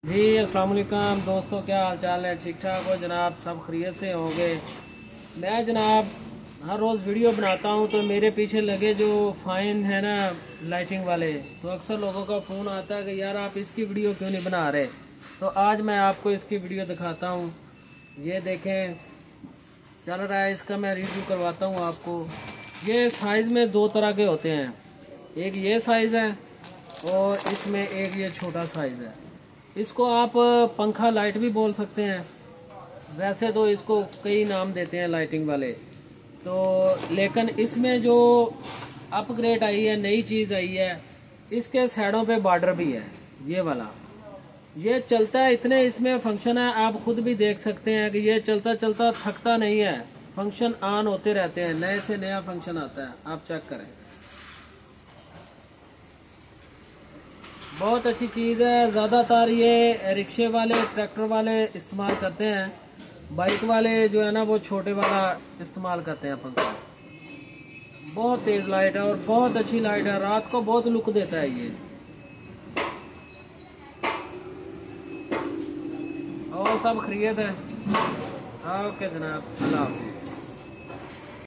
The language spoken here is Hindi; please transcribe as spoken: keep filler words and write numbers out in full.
जी अस्सलाम वालेकुम दोस्तों, क्या हाल चाल है? ठीक ठाक हो जनाब? सब खैरियत से होंगे। मैं जनाब हर रोज़ वीडियो बनाता हूं तो मेरे पीछे लगे जो फ़ाइन है ना लाइटिंग वाले, तो अक्सर लोगों का फ़ोन आता है कि यार आप इसकी वीडियो क्यों नहीं बना रहे। तो आज मैं आपको इसकी वीडियो दिखाता हूं। ये देखें चल रहा है, इसका मैं रिव्यू करवाता हूँ आपको। ये साइज़ में दो तरह के होते हैं, एक ये साइज़ है और इसमें एक ये छोटा साइज़ है। इसको आप पंखा लाइट भी बोल सकते हैं। वैसे तो इसको कई नाम देते हैं लाइटिंग वाले, तो लेकिन इसमें जो अपग्रेड आई है, नई चीज़ आई है, इसके साइडों पे बॉर्डर भी है। ये वाला ये चलता है, इतने इसमें फंक्शन है, आप खुद भी देख सकते हैं कि ये चलता चलता थकता नहीं है। फंक्शन ऑन होते रहते हैं, नए से नया फंक्शन आता है, आप चेक करें। बहुत अच्छी चीज़ है। ज़्यादातर ये रिक्शे वाले, ट्रैक्टर वाले इस्तेमाल करते हैं। बाइक वाले जो है ना वो छोटे वाला इस्तेमाल करते हैं पंखा। बहुत तेज़ लाइट है और बहुत अच्छी लाइट है, रात को बहुत लुक देता है ये। और सब खैरियत है। ओके जनाब, अल्लाह हाफ़िज़।